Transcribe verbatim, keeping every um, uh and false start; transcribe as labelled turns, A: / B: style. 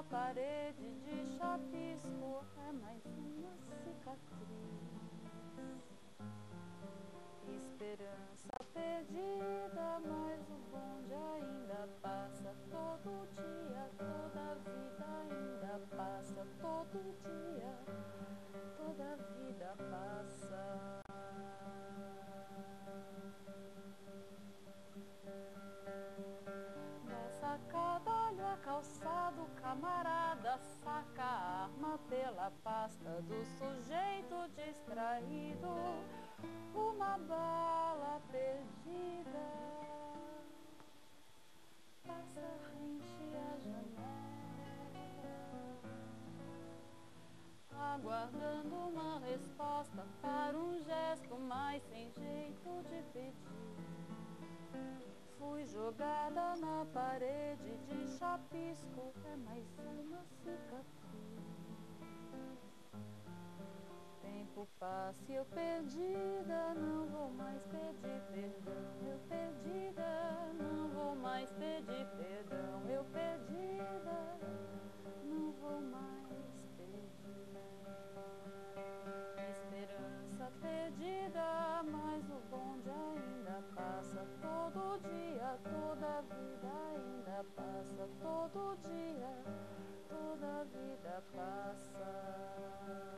A: na parede de chapisco é mais uma cicatriz. Esperança perdida, mas o bonde ainda passa todo dia, toda a vida ainda passa todo dia, toda a vida passa. Da sacada a calçado, camarada saca a arma pela pasta do sujeito distraído, uma bala perdida passa rente à janela, aguardando uma resposta para um gesto, mas sem jeito de pedir. Fui jogada na parede de chapisco, é mais uma cicatriz. Tempo passa e eu perdida, não vou mais pedir perdão. Eu perdida, não vou mais pedir perdão. Eu perdida, não vou mais pedir. Esperança perdida, mas o bonde ainda passa todo dia, toda a vida ainda passa todo dia, toda a vida passa.